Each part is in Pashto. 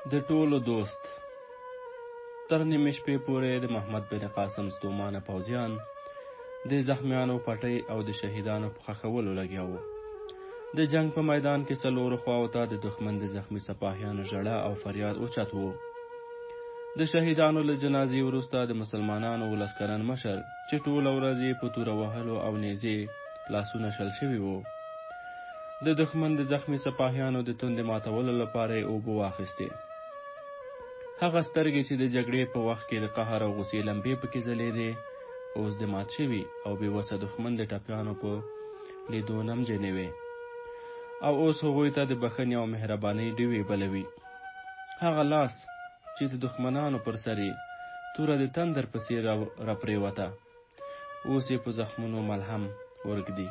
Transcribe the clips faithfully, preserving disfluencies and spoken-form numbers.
د ټولو دوست. تر نیمې شپې پورې د محمد بن قاسم ستومانه پوځیان د زخمیانو پټۍ او د شهیدانو په ښخولو لګیا وو. د جنگ په میدان کې څلورو خواو ته د دښمن د زخمي سپاهیانو ژړا او فریاد اوچت وو. د شهیدانو له جنازې وروسته د مسلمانانو ولس کلن مشر چې ټوله ورځ یې په توره وهلو او نیزې لاسونه شل شوي وو، د دښمن د زخمي سپاهیانو د تندې ماتولو لپاره یې اوبه واخیستې. هغه سترګې چې د جګړې په وخت کې د قهر او غوسې لمبې پکې ځلېدې، اوس د مات شوي او بېوسه دښمن د ټپیانو په لیدو نمجنې وې، او اوس هغوی ته د بښنې او مهربانۍ ډیوې بلوي. هغه لاس چې د دښمنانو پر سر یې توره د تندر په څېر راپرېوته، اوس یې په زخمونو ملهم ورږدي.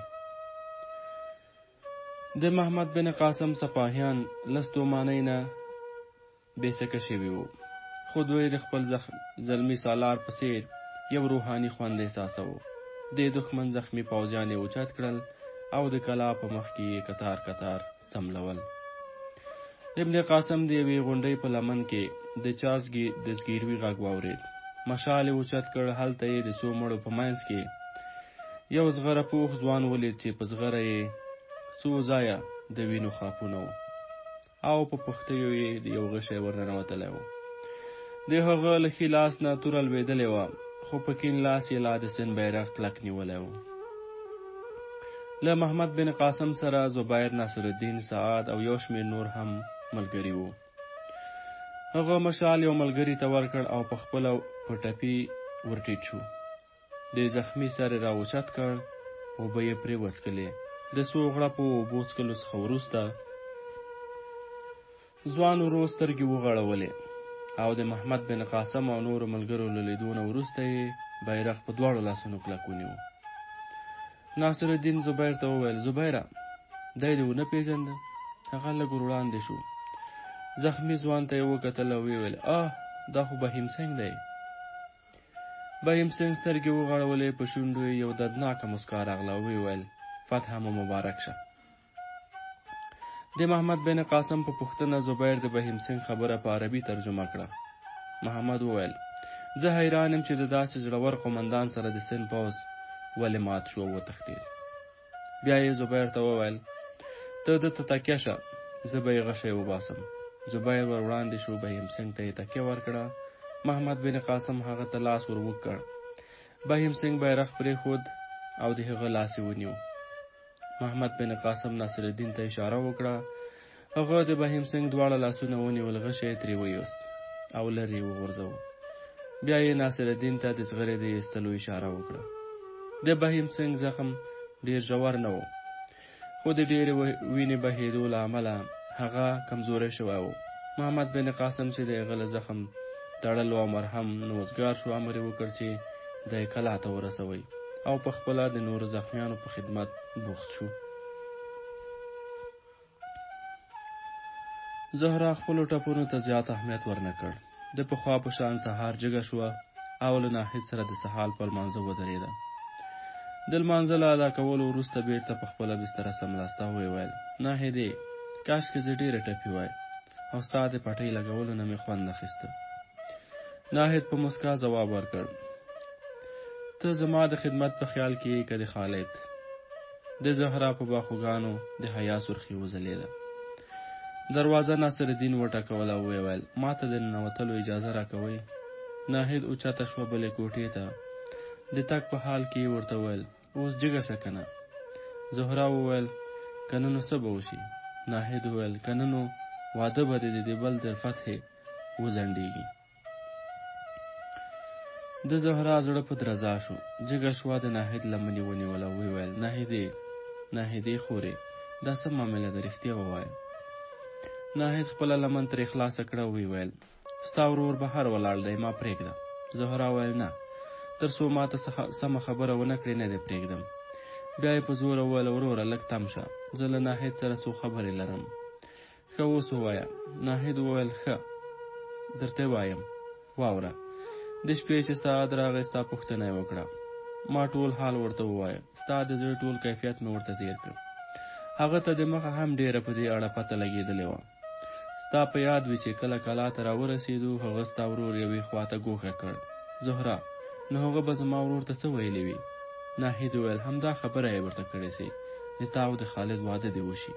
د محمد بن قاسم سپاهیان له ستومانۍ نه بېسکه شوي وو، خو دوی د خپل زلمي سالار په څېر یو روحاني خوند احساسوه. د دښمن زخمي پوځیان یې اوچت کړل او د کلا په مخ کې یې کتار کتار څملول. ابن قاسم د یوې غونډۍ په لمن کې د چا د زګیروي غږ واورېد. مشال یې اوچت کړ. هلته یې د څو مړو په منځ کې یو زغره پوخ ځوان ولید چې په زغره یې څو ځایه د وینو خاپونه وو او په پښتیو یې د یو غشی ورننوتلی و. د هغه له ښي لاس نه توره لوېدلې وه، خو په کیڼ لاس یې لا د سند بیرغ کلک نیولی و. له محمد بن قاسم سره زبیر، ناصرالدین، سعد او یو شمېر نور هم ملګري وو. هغه مشال یو ملګري ته ورکړ او په خپله په ټپي ورټیټ شو. د زخمي سر یې راوچت کړ، اوبه یې پرې وڅکلې. د څو غړپو اوبو څکلو څخه وروسته ځوان ورو سترګې وغړولې او د محمد بن قاسم او نورو ملګرو له لیدو نه وروسته یې بیرغ په دواړو لاسونو کلک ونیو. ناصرالدین زبیر ته وویل: زبیره، دی دې ونه پېژنده؟ هغه لږ ور وړاندې شو. زخمي ځوان ته یې وکتل او ویې آه، دا خو بهیم سنګ دی. بهیم سنګ سترګې وغړولې، په شونډو یې یو دردناکه مسکا راغله او ویې فتح مو مبارک شه. د محمد بن قاسم په پوښتنه زبیر د بهیم سنګ خبره په عربي ترجمه کړه. محمد وویل: زه حیران یم چې د داسې زړور قومندان سره د سند پوځ ولې مات شو او وتښتېد. بیا یې زبیر ته وویل: ته دته تکیه شه، زه به یې غشی وباسم. زبیر ور وړاندې شو، بهیم سنګ ته یې تکیه ورکړه. محمد بن قاسم هغه ته لاس ور اوږد کړ. بهیم سنګ بیرغ پرېښود او د هغه لاس یې ونیو. محمد بن قاسم ناصرالدین ته اشاره وکړه. هغه د بهیم سنګ دواړه لاسونه ونیول، غشی یې ترې ویوست او لرې یې وغورځوه. بیا یې ناصرالدین ته د زغرې د ایستلو اشاره وکړه. د بهیم سنګ زخم ډېر ژور نه و، خو د ډېرې وینې بهېدو له امله هغه کمزوری شوی و. محمد بن قاسم چې د هغه له زخم تړلو او مرهم نوزګار شو، امر یې وکړ چې د یې کلا ته ورسوئ او په خپله د نورو زخمیانو په خدمت بوخت شو. زهرا خپلو ټپونو ته زیات اهمیت ورنه کړ. د پخوا په شان سهار جګه شوه او له ناهید سره د سهال په لمانځه ودرېده. د لمانځه له ادا کولو وروسته بېرته په خپله بستره سملاسته ویې ویل: ناهیدې، کاشکې زه ډېره ټپي وای او ستا د پټۍ لګولو نه مې خوند اخیسته. ناهید په مسکا ځواب ورکړ: ته زما د خدمت په خیال کې یې که د خالد؟ د زهرا په باخوګانو د حیا سرخي وځلېده. دروازه ناصرالدین وټکوله او ویې ویل: ما ته د ننوتلو اجازه راکوئ؟ ناهید اوچته شوه بلې کوټې ته. د تګ په حال کې یې ورته وویل: اوس جګه شه که نه؟ زهرا وویل: که نه نو څه به وشي؟ ناهید وویل: که نه نو واده به دې د بل د فتحې وځنډېږي. د زهرا زړه په درزا شو، جګه شوه، د ناهید لمنې ونیوله او ویې ویل: ناهیدې، ناهیدې خورې، دا څه معامله ده؟ رښتیا ووایه. ناهید خپله لمن ترې خلاصه کړه او ویې ویل: ستا ورور بهر ولاړ دی، ما پرېږده. زهرا وویل: نه، تر څو ما ته سمه خبره ونه کړې نه دې پرېږدم. بیا یې په زوره وویل: وروره لږ تم شه، زه له ناهید سره څو خبرې لرم. ښه، اوس ووایه. ناهید وویل: ښه، درته وایم، واوره. د شپې چې ساعت راغی ستا پوښتنه یې وکړه. ما ټول حال ورته ووایه. ستا د زړه ټول کیفیت مې ورته تېر کړ. هغه ته د مخه هم ډېره په دې اړه پته لګېدلې وه ستا په یاد وي چې کله کلا ته راورسېدو هغه ستا ورور یوې خواته ګوښه کړ. زهره نو هغه به زما ورور ته څه ویلې وي؟ ناهید وویل همدا خبره یې ورته کړې سي د تا او د خالد واده دې وشي.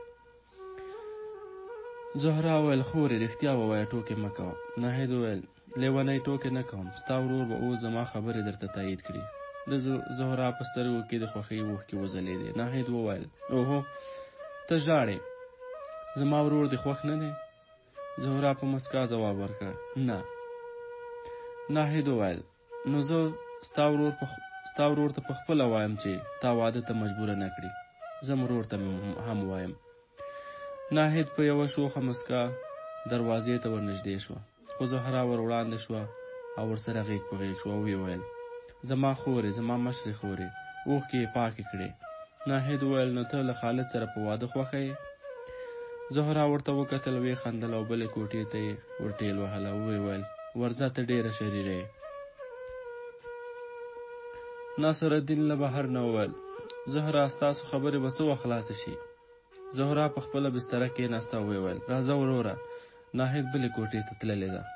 زهره وویل خورې رښتیا ووایه ټوکې مه کوه. ناهید وویل لیونی ټوکې نه کوم، ستا ورور به اوس زما خبرې درته تایید کړي. د زهره په سترګو کې د خوښۍ اوښکې وځلېدې. ناهید وویل اوهو ته ژاړې، زما ورور دې خوښ نه دی؟ زهره په مسکا ځواب ورکړ نه. ناهید وویل نو زه ستا ورور په ستا ورور ته په خپله وایم چې تا واده ته مجبوره نه کړي، زه ورور ته هم وایم. ناهید په یوه شوخه مسکا دروازې ته ورنږدې شوه، خو زهره ور وړاندې شوه او ورسره غېږ په غېږ شوه او ویې ویل زما خورې، زما مشرې خورې. اوښکې یې پاکې کړې. ناهید وویل نو ته له خالد سره په واده خوښه یې؟ زهره ورته وکتل، ویې خندل او بلې کوټې ته یې ورټېل وهله. ویې ویل ورځه ته ډېره شریره یې. ناصرالدین له بهر نه وویل زهره ستاسو خبرې به څه وخت خلاصې شي؟ زهره په خپله بستره کېناسته او ویې ویل راځه وروره، ناهید بلې کوټې ته تللې ده.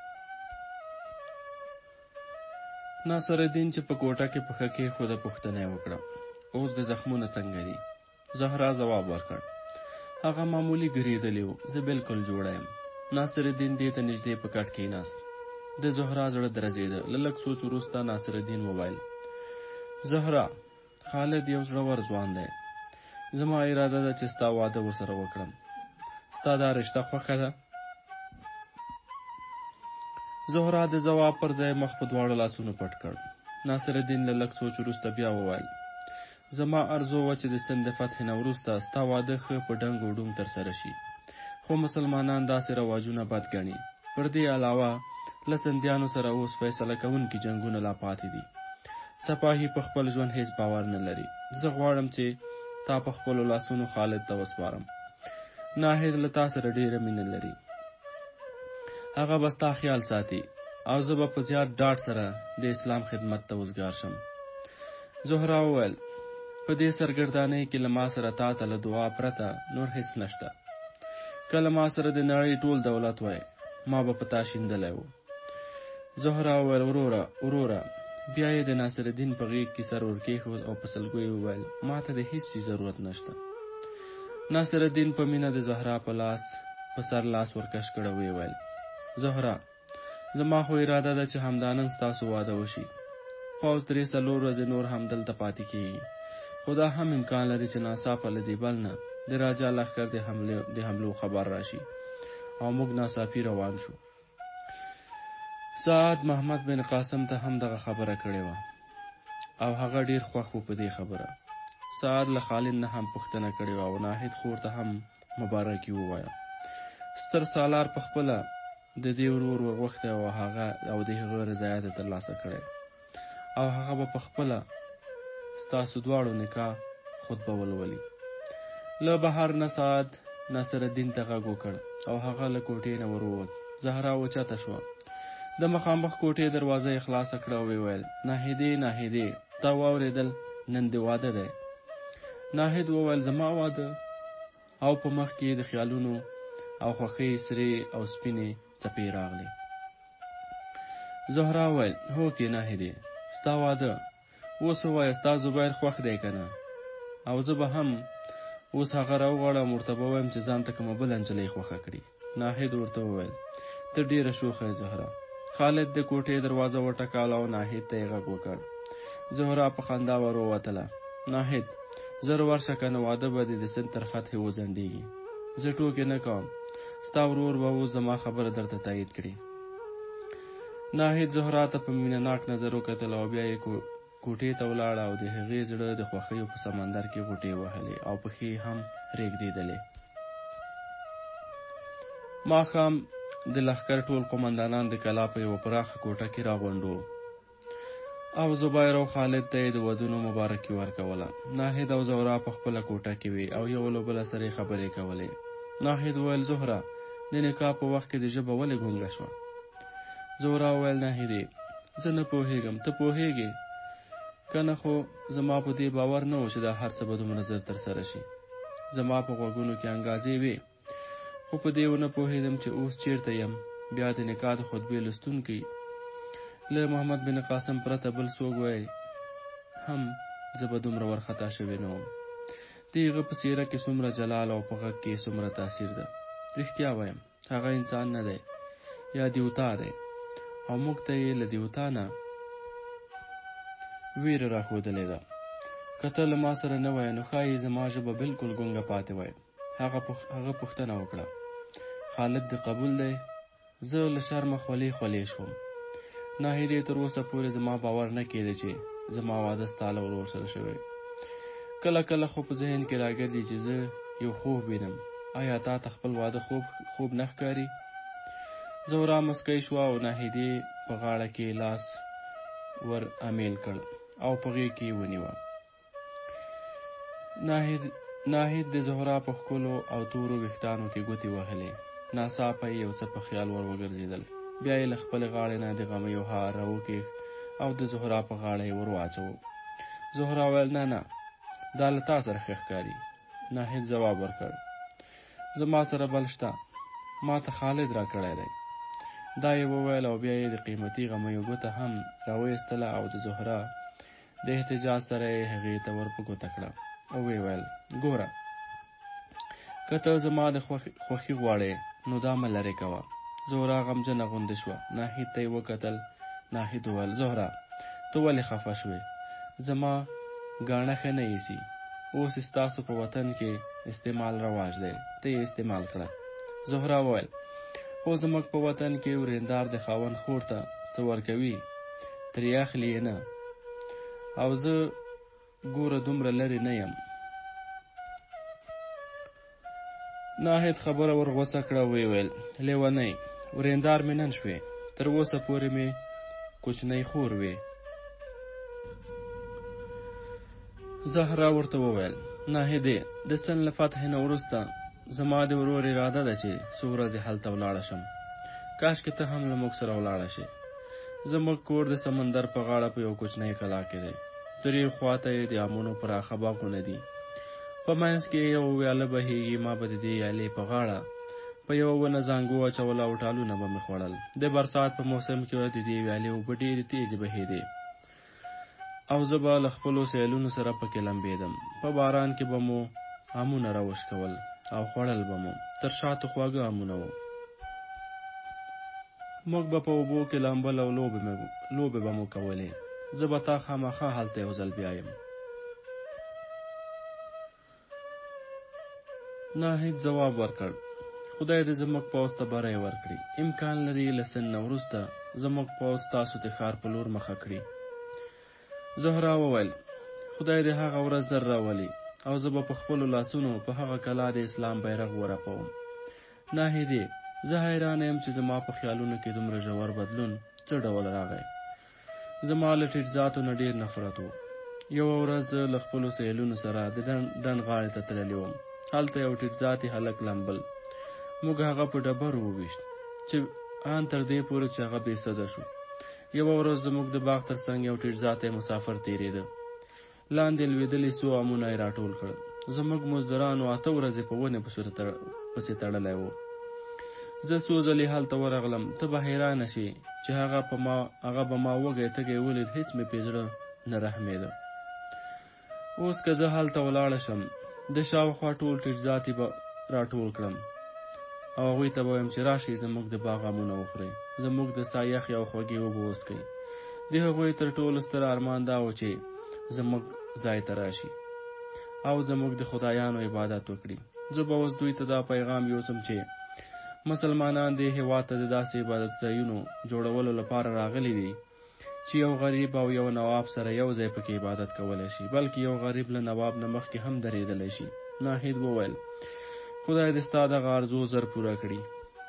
ناصرالدین چې په کوټه کې پښه کېښوده پوښتنه یې وکړه اوس د زخمونه څنګه دي؟ زهره ځواب ورکړ هغه معمولي ګرېدلی و، زه بلکل جوړه یم. ناصرالدین دې ته نږدې په کټ کېناست. د زهره زړه درزېده. له لږ سوچ وروسته ناصرالدین وویل زهره خالد یو زړور ځوان دی، زما اراده ده چې ستا واده ورسره وکړم. ستا دا رشته خوښه ده؟ زهره د ځواب پر ځای مخ په دواړو لاسونو پټ کړ. ناصرالدین له لږ سوچ وروسته بیا وویل زما ارزو وه چې د سند د فتحې نه وروسته ستا واده ښه په ډنګ و ډونګ ترسره شي، خو مسلمانان داسې رواجونه بد ګڼي. پر دې علاوه له سندیانو سره اوس فیصله کوونکي جنګونه لا پاتې دي. سپاهي په خپل ژوند هیڅ باور نه لري. زه غواړم چې تا په خپلو لاسونو خالد ته وسپارم. ناهید له تا سره ډېره مینه لري، هغه به ستا خیال ساتي او زه به په زیات ډاډ سره د اسلام خدمت ته وزګار شم. زهره وویل په دې سرګردانۍ کې له ما سره تا ته له دعا پرته نور هیڅ نشته. که له ما سره د نړۍ ټول دولت وای ما به په تا شیندلی و. زهره وویل وروره وروره. بیا یې د ناصرالدین په غېږ کې سر ورکېښود او په سلګیو یې وویل ما ته د هیڅ شي ضرورت نشته. ناصرالدین په مینه د زهره په لاس په سر لاس ورکش کړ او ویې ویل زهره زما خو اراده ده چې همدا نن ستاسو واده وشي. پوځ درې څلور ورځې نور هم دلته پاتې کېږي، خو دا هم امکان لري چې ناڅاپه له دې بل نه د راجا لښکر د حملو خبر راشي او موږ ناڅاپي روان شو. سعد محمد بن قاسم ته هم دغه خبره کړې وه او هغه ډېر خوښ و په دې خبره. سعد له خالد نه هم پوښتنه کړې وه او ناهید خور ته هم مبارکي ووایه. ستر سالار په خپله د دې ورور ورغوښتی او هغه او د هغه رضایت یې ترلاسه کړی او هغه به په خپله ستاسو دواړو نکاح خطبه ولولي. له بهر نه سعد ناصرالدین ته غږ وکړ او هغه له کوټې نه ور ووت. زهره اوچته شوه، د مخامخ کوټې دروازه یې خلاصه کړه او ویې ویل ناهیدې ناهیدې تا واورېدل نن دې واده دی؟ ناهید وویل زما واده؟ او په مخ کې د خیالونو او خوښۍ سرې او سپینې څپې راغلې. زهره وویل هوکې ناهیدې ستا واده اوس ووایه ستا زبیر خوښ دی که نه؟ او زه به هم اوس هغه راوغواړم ورته به وایم چې ځان ته کومه بله نجلۍ خوښه کړي. ناهید ورته وویل ته ډېره شوخه یې زهره. خالد د کوټې دروازه وټکاله او ناهید ته یې غږ وکړ. زهره په خندا ور ووتله. ناهید زر ورشه که نه واده به دې د سند تر فتحې وځنډېږي. زه ټوکې نه کوم، ستا ورور به اوس زما خبره درته تایید کړي. ناهید زهره ته په مینه ناک نظر وکتل او بیا یې کوټې ته ولاړه او د هغې زړه د خوښیو په سمندر کې غوټې وهلې او پښې هم رېږدېدلې. ماښام د لښکر ټول قمندانان د کلا په یوه پراخه کوټه کې راغونډ وو او زبیر او خالد ته یې د ودونو مبارکي ورکوله. ناهید او زهره په خپله کوټه کې وې او یو له بله سره یې خبرې کولې. ناهید وویل زهره د نکاح په وخت کې د ژبه ولې ګونګه شوه؟ زهره وویل ناهیدې زه نه پوهېږم، ته پوهېږې که نه؟ خو زما په دې باور نه و چې دا هر څه به دومره زر ترسره شي. زما په غوږونو کې انګازې وې خو په دې ونه پوهېدم چې اوس چېرته یم. بیا د نکاح د خطبې لوستونکی له محمد بن قاسم پرته بل څوک وای هم زه به دومره ورخطا شوی نه وم. د هغه په څېره کې څومره جلال او په غږ کې څومره تاثیر ده. رښتیا وایم هغه انسان نه دی یا دیوتا دی او موږ ته یې له دیوتا نه ویره راښودلې ده. که ته له ما سره نه وای نو ښایي زما ژبه بلکل ګونګه پاتې وای. هغه پوښتنه وکړه خالد دې قبول دی؟ زه له شرمه خولې خولې شوم. ناهیدې تر اوسه پورې زما باور نه کېده چې زما واده ستا له ورور سره شوی. کله کله خو په ذهن کې راګرځي چې زه یو خوب وینم. آیا تا ته خپل واده خوب خوب نه ښکاري؟ زهرا مسکی شوه او ناهیدې په غاړه کې لاس ور امیل کړ او په غېږ کې یې ونیوه. ناهید د زهرا په ښکلو او تورو ویښتانو کې ګوتې وهلې. ناڅاپه یې یو څه په خیال ور وګرځېدل. بیا یې له خپلې غاړې نه د غمیو هار راوکېښ او د زهرا په غاړه یې ور واچوه. زهرا ویل نه نه دا له تا سره ښه ښکاري. ناهید ځواب ورکړ زما سره بل شته، ما ته خالد را کړی دی. دا یې وویل او بیا یې د قیمتي غمیو ګوته هم راویستله او د زهرا د احتجاج سره یې هغې ته ور په ګوته کړه او ویې ویل ګوره که ته زما د خوښي غواړې نو دا مه لرې کوه. زهرا غمجنه غوندې شوه. ناهید ته یې وکتل. ناهید وویل زهرا ته ولې خفه شوې؟ زما ګاڼه ښه نه ایسي. اوس ستاسو په وطن کې استعمال رواج دی، ته یې استعمال کړه. زهرا وویل خو زموږ په وطن کې ورېندار د خاوند خور ته څه ورکوي ترې اخلي یې نه، او زه ګوره دومره لرې نه یم. ناهید خبره ور غوسه کړه. ویې ویل لیونۍ ورېندار مې نن شوې، تر اوسه پورې مې کوچنۍ خور وې. زهرا ورته وویل ناهیدې د سن له فتح نه وروسته زما د ورور اراده ده چې څو ورځې هلته ولاړه شم. کاشکې ته هم له موږ سره ولاړه شې. زموږ کور د سمندر په غاړه په یو کوچنۍ کلا کې دی. درې خواته یې د امونو پراخه باغونه دي. په منځ کې یو ویاله بهیږي. ما به د دې ویالې په غاړه په یوه ونه زانګو اچوله او ټالونه به مې خوړل. د برسات په موسم کې د دې ویالې اوبه ډېرې تیزې بهېدې او زه به له خپلو سیلونو سره پکې لمبېدم. په باران کې به مو امونه راوش کول او خوړل به مو. تر شاتو خواږه امونه وو. موږ به په اوبو کې لامبل او لوبې به مو کولې. زه به تا خامخا هلته یو ځل بیایم. ناهید ځواب ورکړ خدای دې زموږ پوځ ته بری ورکړي. امکان لري له سن نه وروسته زموږ پوځ تاسو د ښار په لور مخه کړي. زهرا وویل خدای دې هغه ورځ زر راولي او زه به په خپلو لاسونو په هغه کلا د اسلام بیرغ ورپوم. ناهیدې زه حیرانه یم چې زما په خیالونو کې دومره ژور بدلون څه ډول راغی. زما له ټیټ ذاتو نه ډېر نفرت و. یوه ورځ زه له خپلو سیلونو سره د ډنډ غاړې ته تللی وم. هلته یو ټیټ ذاتي هلک لمبل. موږ هغه په ډبرو وویشت چې ان تر دې پورې چې هغه بې سده شو. یوه ورځ زموږ د باغ تر څنګ یو ټیټ ذاتی مسافر تېرېده. لاندې لوېدلي څو امونه یې راټول کړل. زموږ مزدورانو اته ورځې په ونې پسې تړلی و. زه څو ځلې هلته ورغلم. ته به حیرانه شې چې هغه په ما هغه به ما وږی تږی ولید. هېڅ مې پې زړه نه رحمېده. اوس که زه هلته ولاړه شم د شاوخوا ټول ټیټ ذاتي به راټول کړم او هغوی ته به وایم چې راشئ زموږ د باغ امونه وخورئ، زموږ د سا یخې او خوږې اوبه وڅښئ. د هغوی تر ټولو ستر ارمان دا و چې زموږ ځای ته راشي او زموږ د خدایانو عبادت وکړي. زه به اوس دوی ته دا پیغام یوسم چې مسلمانان دې هېواد ته د داسې عبادت ځایونو جوړولو لپاره راغلي دي چې یو غریب او یو نواب سره یو ځای پکې عبادت کولی شي، بلکې یو غریب له نواب نه مخکې هم درېدلی شي. ناهید وویل خدای دې ستا دغه ارزو زر پوره کړي.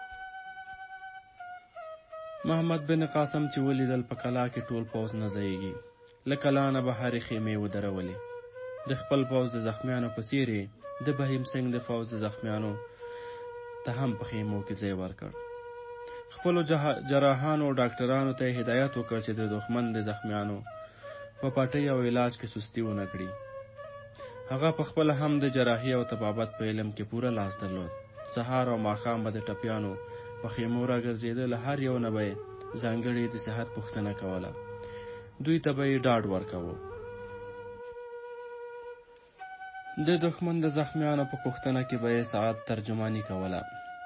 محمد بن قاسم چې ولیدل په کلا کې ټول پوځ نه ځایږي. له کلا نه به هرې خیمې ودرولې. د خپل پوځ د زخمیانو په څېر یې د بهیم سنګ د پوځ د زخمیانو ته هم په خیمو کې ځای ورکړ. خپلو جراحانو او ډاکټرانو ته یې هدایت وکړ چې د دښمن د زخمیانو په پټۍ او علاج کې سستي ونه کړي. هغه په خپله هم د جراحي او طبابت په علم کې پوره لاس درلود. سهار او ماښام به د ټپیانو په خیمو راګرځېده. له هر یو نه به یې ځانګړې د صحت پوښتنه کوله. دوی ته به یې ډاډ ورکوه. د دښمن د زخمیانو په پوښتنه کې به یې ساعت ترجماني کوله.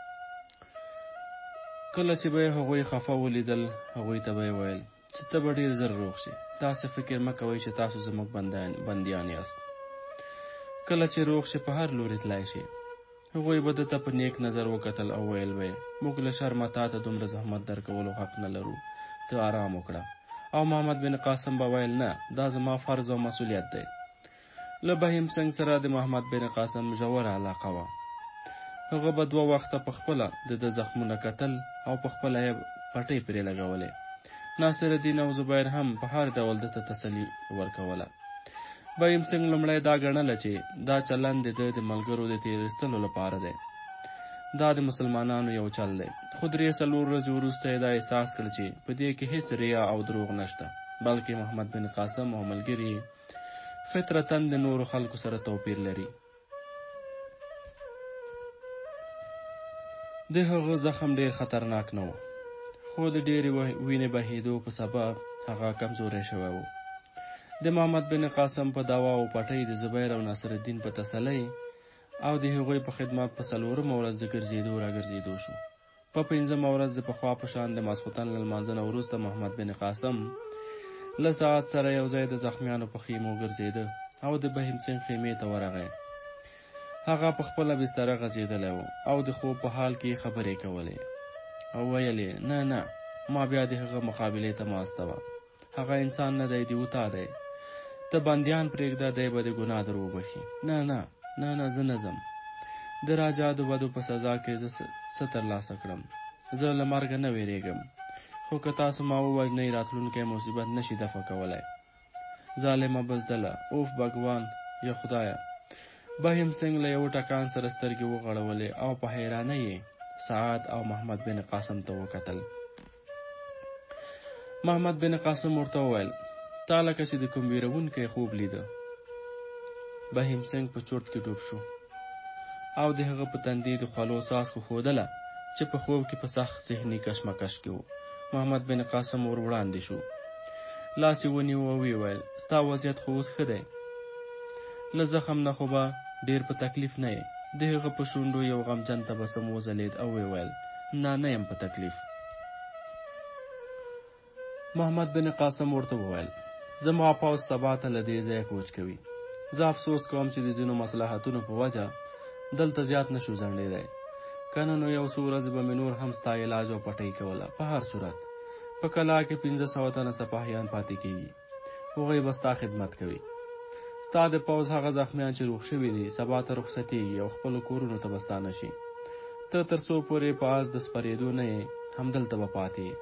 کله چې به یې هغوی خفه ولیدل، هغوی ته به یې ویل چې ته به ډېر زر روغ شې. تاسې فکر مه کوئ چې تاسو زموږ بندیان یاست. کله چې روغ شې په هر لوري تلای شي. هغوی به ده ته په نیک نظر وکتل او ویل به یې موږ له شرمه تا ته دومره زحمت درکولو حق نه لرو، ته آرام وکړه. او محمد بن قاسم به ویل نه، دا زما فرض او مسؤلیت دی. له بهیم سنګ سره د محمد بن قاسم ژوره علاقه وه. هغه به دوه وخته په خپله د ده زخمونه کتل او په خپله یې پټۍ پرې لګولې. ناصرالدین او زبیر هم په هر ډول ده ته تسلي ورکوله. بهیم سنګ لومړی دا ګڼله چې دا چلند د ده د ملګرو د تېرایستلو لپاره دی. دا د مسلمانانو یو چل دی. خو درې څلور ورځې وروسته یې دا احساس کړ چې په دې کې هېڅ ریا او دروغ نشته، بلکې محمد بن قاسم او ملګري فطرتاً د نورو خلکو سره توپیر لري. د هغه زخم ډېر خطرناک نه و، خو د ډېرې وینې بهېدو په سبب هغه کمزوری شوی و. د محمد بن قاسم په دوا او پټۍ د زبیر او ناصرالدین په تسلۍ او د هغوی په خدمت په څلورمه ورځ د ګرځېدو راګرځېدو شو. په پنځمه ورځ د پخوا په شان د ماسخوتن له لمانځه نه وروسته محمد بن قاسم له ساعت سره یو ځای د زخمیانو په خیمو ګرځېده او د بهیم سنګ خیمې ته ورغی. هغه په خپله بستره غځېدلی و او د خوب په حال کې خبرې کولې او ویل یې نه نه ما بیا د هغه مقابلې ته مه استوه. هغه انسان نه دی، دیوتا دی. ته بندیان پرېږده، دی به د ګناه در وبخي. نه نه نه نه زه نه ځم. د راجا د بدو په سزا کې زه څه ترلاسه کړم. زه له مرګه نه ویرېږم، خو که تاسو ما ووژنئ راتلونکی مصیبت نشي دفع کولی. ظالمه بزدله، اوف بګوان، یا خدایه. بهیم سنګ له یو ټکان سره سترګې وغړولې او په حیرانۍ یې سعد او محمد بن قاسم ته وکتل. محمد بن قاسم ورته وویل تا لکه چې د کوم ویرونکی خوب لیده. بهیم سنګ په چورت کې ډوب شو او د هغه په تندي د خولو څاڅکو ښودله چې په خوب کې په سخت ذهني کشمکش کې و. محمد بن قاسم ور وړاندې شو، لاس یې ونیو او ویې ویل ستا وضعیت خو اوس ښه دی؟ له زخم نه خو به ډېر په تکلیف نه یې. د هغه په شونډو یو غمجن تبسم وځلېد او ویې ویل نه نه یم په تکلیف. محمد بن قاسم ورته وویل زما پوځ سبا ته له دې ځایه کوچ کوي. زه افسوس کوم چې د ځینو مصلحتونو په وجه دلته زیات نشو ځنډېدی، که نه نو یو څو ورځې به مې نور هم ستا علاج او پټۍ کوله. په هر صورت په کلا کې پنځه سوه تنه سپاهیان پاتې کېږي، هغوی به ستا خدمت کوي. ستا د پوځ هغه زخمیان چې روغ شوي دي سبا ته رخصتېږي او خپلو کورونو ته به ستانه شي. ته تر څو پورې په آس د سپرېدو نه یې همدلته به پاتې یې.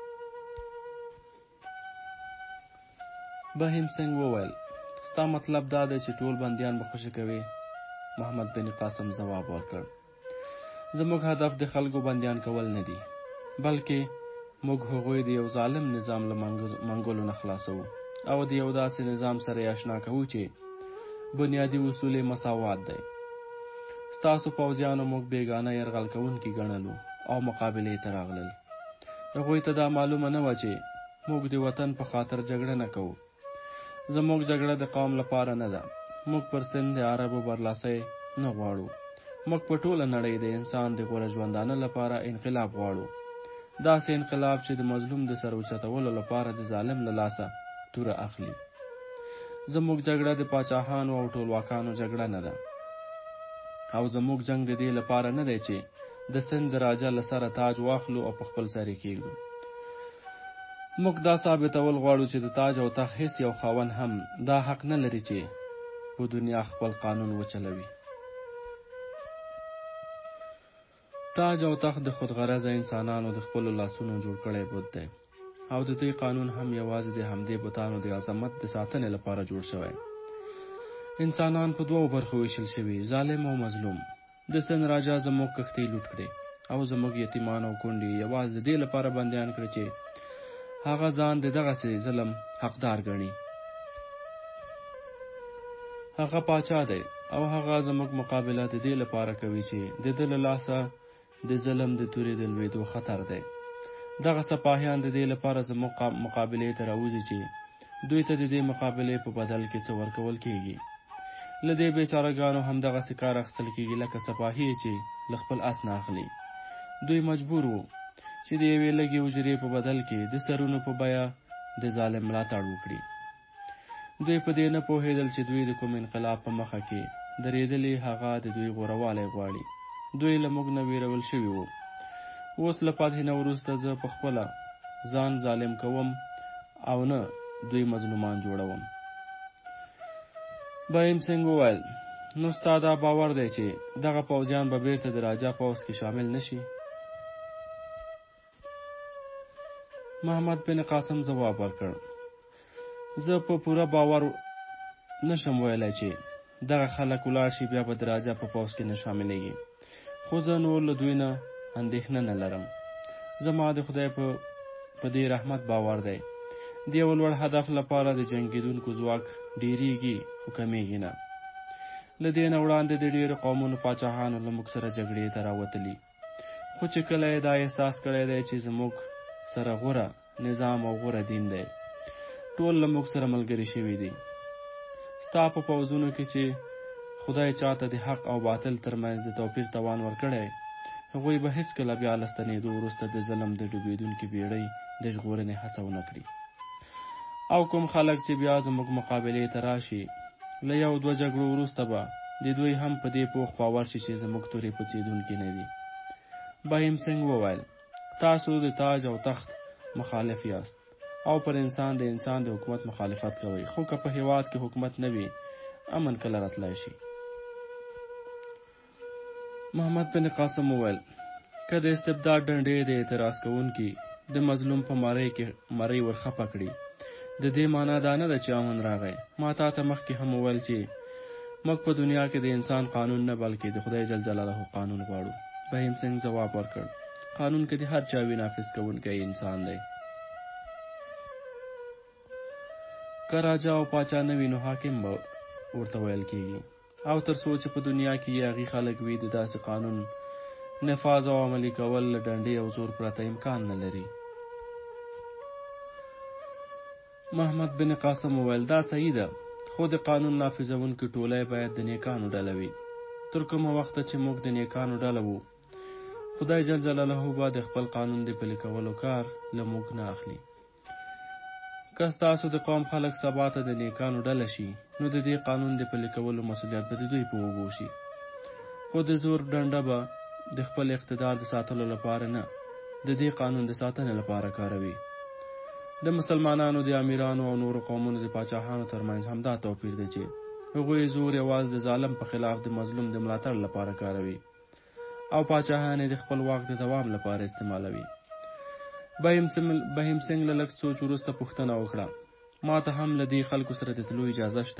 بهیم سنګ وویل ستا مطلب دا دی چې ټول بندیان به خوشي کوي؟ محمد بن قاسم ځواب ورکړ زموږ هدف د خلکو بندیان کول نه دي، بلکې موږ هغوی د یو ظالم نظام له منګولو نه خلاصوو او د یو داسې نظام سره یې اشنا کوو چې بنیادي اصول یې مساوات دی. ستاسو پوځیانو موږ بیګانه یرغل کوونکي ګڼلو او مقابلې ته راغلل. هغوی ته دا معلومه نه وه چې موږ د وطن په خاطر جګړه نه کوو. زموږ جګړه د قوم لپاره نه ده. موږ پر سند د عربو برلاسۍ نه غواړو. موږ په ټوله نړۍ د انسان د غوره ژوندانه لپاره انقلاب غواړو، داسې انقلاب چې د مظلوم د سر اوچتولو لپاره د ظالم له لاسه توره اخلي. زموږ جګړه د پاچاهانو او ټولواکانو جګړه نه ده، او زموږ جنگ د دې لپاره نه دی چې د سند راجا له سره تاج واخلو او په خپل سر یې کېږدو. موږ دا ثابتول غواړو چې د تاج او تخت هیڅ یو خاوند هم دا حق نه لري چې په دنیا خپل قانون وچلوي. تاج او تخت د خودغرضه انسانانو د خپلو لاسونو جوړ کړی بت دی او د دوی قانون هم یوازې د همدې بتانو د عظمت د ساتنې لپاره جوړ شوی. انسانان په دوو برخو ویشل شوي، ظالم او مظلوم. د سند راجا زموږ کښتۍ لوټ کړې او زموږ یتیمان او کونډې یوازې د دې لپاره بندیان کړي چې هغه ځان د دغسې ظلم حقدار ګڼي. هغه پاچا دی او هغه زموږ مقابله د دې لپاره کوي چې د ده له لاسه د ظلم د تورې د لوېدو خطر دی. دغه سپاهیان د دې لپاره زموږ مقابلې ته راوځي چې دوی ته د دې مقابلې په بدل کې څه ورکول کیږي. له دې بیچارهګانو همدغسې کار اخیستل کیږي لکه سپاهی چې له خپل اس نه اخلي. دوی مجبور وو چې د یوې لږې اجرې په بدل کې د سرونو په بیه د ظالم ملاتړ وکړي. دوی په دې نه پوهېدل چې دوی د کوم انقلاب په مخه کې درېدلي هغه د دوی غوروالی غواړي. دوی له موږ نه ویرول شوي وو. اوس له فتحې نه وروسته زه په خپله ځان ظالم کوم او نه دوی مظلومان جوړوم. بهیم سنګ وویل نو ستا دا باور دی چې دغه پوځیان به بیرته د راجا پوځ کې شامل نشي؟ محمد بن قاسم ځواب ورکړ زه په پوره باور نشم ویلی چې دغه خلک ولاړ شي بیا به د راجا په پوځ کې نه شاملېږي، خو زه نور له دوی نه اندېښنه نه لرم. زما د خدای په په دې رحمت باور دی د یو لوړ هدف لپاره د جنګېدونکو ځواک ډېرېږي خو کمیږي نه. له دې نه وړاندې د ډېرو قومونو پاچاهانو له موږ سره جګړې ته راوتلي، خو چې کله یې دا احساس کړی دی چې زموږ سره غوره نظام او غوره دین دی، ټول له موږ سره ملګري شوي دي. ستا په پوځونو کې چې خدای چاته د حق او باطل ترمنځ د توپیر توان ورکړی، هغوی به هېڅکله بیا له ستنېدو وروسته د ظلم د ډوبېدونکې بیړۍ د ژغورنې هڅه ونه کړي. او کوم خلک چې بیا زموږ مقابلې ته راشي، له یو دوه جګړو وروسته به د دوی هم په دې پوخ باور شي چې زموږ تورې پڅېدونکي نه دي. بهیم سنګ وویل تاسو د تاج او تخت مخالف یاست او پر انسان د انسان د حکومت مخالفت کوئ، خو که په هېواد کې حکومت نه وي امن کله راتلی شي؟ محمد بن قاسم وویل که د استبداد ډنډې د اعتراض کوونکي د مظلوم په مرۍ کې مرۍ ورخپه کړي، د دې معنا دا نه ده چې امن راغی. ما تا ته مخکې هم وویل چې موږ په دنیا کې د انسان قانون نه بلکې د خدای جل جلاله قانون غواړو. بهیم سنګ ځواب ورکړ قانون کې د هر چا وي نافذ کوونکی انسان دی. که راجا او پاچا نه وي نو حاکم به ورته ویل کېږي، او تر څو چې په دنیا کې یاغي خلک وي د داسې قانون نفاذ او عملي کول له ډنډې او زور پرته امکان نه لري. محمد بن قاسم وویل دا صحیح ده، خو د قانون نافذونکي ټولی باید د نیکانو ډله وي. تر کومه وخته چې موږ د نیکانو ډله وو، خدای جل جلاله به د خپل قانون د پلي کولو کار له موږ نه اخلي. که ستاسو د قوم خلک سبا ته د نیکانو ډله شي، نو د دې قانون د پلي کولو مسؤلیت به د دوی په اوږو شي، خو د زور ډنډه به د خپل اقتدار د ساتلو لپاره نه، د دې قانون د ساتنې لپاره کاروي. د مسلمانانو د امیرانو او نورو قومونو د پاچاهانو ترمنځ همدا توپیر دی چې هغوی زور یوازې د ظالم په خلاف د مظلوم د ملاتړ لپاره کاروي او پاچاهان یې د خپل واک د دوام لپاره استعمالوي. بهیم سنګ له لږ سوچ وروسته پوښتنه وکړه ما ته هم له دې خلکو سره د تلو اجازه شته؟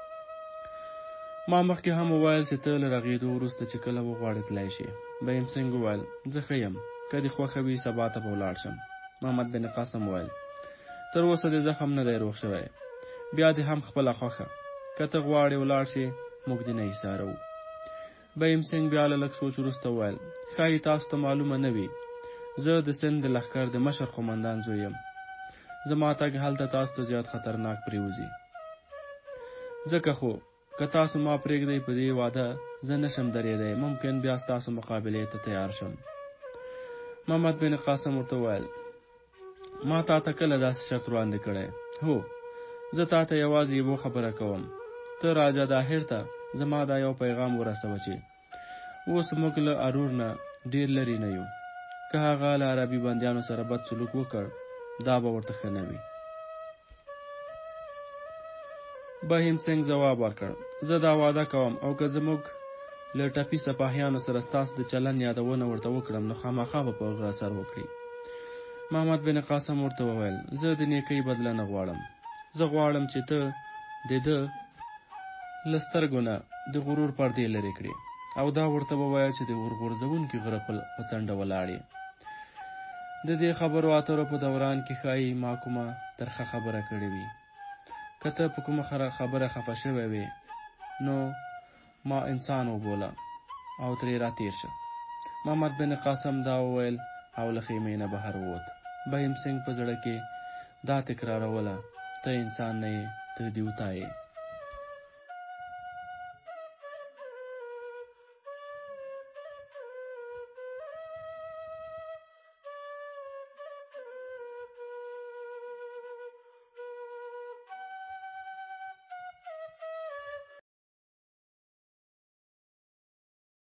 ما مخکې هم وویل چې ته له رغېدو وروسته چې کله وغواړې تلی شې. بهیم سنګ وویل زه ښه یم، که دې خوښه وي سبا ته به ولاړ شم. محمد بن قاسم وویل تر اوسه دې زخم نه دی روغ شوی، بیا دې هم خپله خوښه، که ته غواړې ولاړ شې موږ دې نه ایساروو. بهیم سنګ بیا له لږ سوچ وروسته وویل ښایي تاسو ته معلومه نه وي، زه د سند د لښکر د مشر قومندان زوی یم. زما تګ هلته تاسو ته زیات خطرناک پرېوځي، ځکه خو که تاسو ما پرېږدئ په دې واده زه نشم درېدی، ممکن بیا ستاسو مقابلې ته تیار شم. محمد بن قاسم ورته وویل ما تا ته کله داسې شرط وړاندې کړی؟ هو، زه تا ته یوازې یوه خبره کوم، ته راجا داهر ته زما دا یو پیغام ورسوه چې اوس موږ له ارور نه ډېر لرې نه یو، که هغه له عربي بندیانو سره بد سلوک وکړ دا به ورته ښه نه وي. بهیم سنګ ځواب ورکړ زه دا وعده کوم، او که زموږ له ټپي سپاهیانو سره ستاسو د چلن یادونه ورته وکړم نو خامخا به په هغه اثر وکړي. محمد بن قاسم ورته وویل زه د نیکۍ بدله نه غواړم، زه غواړم چې ته د ده له سترګو نه د غرور پردې لرې کړې او دا ورته ووایه چې د ورغورځونکي غره په څنډه ولاړې. د دې خبرو اترو په دوران کې ښایي ما کومه ترخه خبره کړې وي. که ته په کومه خبره خفه شوی وې نو ما انسان وبوله او ترې راتېر شه. محمد بن قاسم دا وویل او له خیمې نه بهر ووت. بهیم سنګ په زړه کې دا تکراروله، ته انسان نه یې، ته دیوتا یې.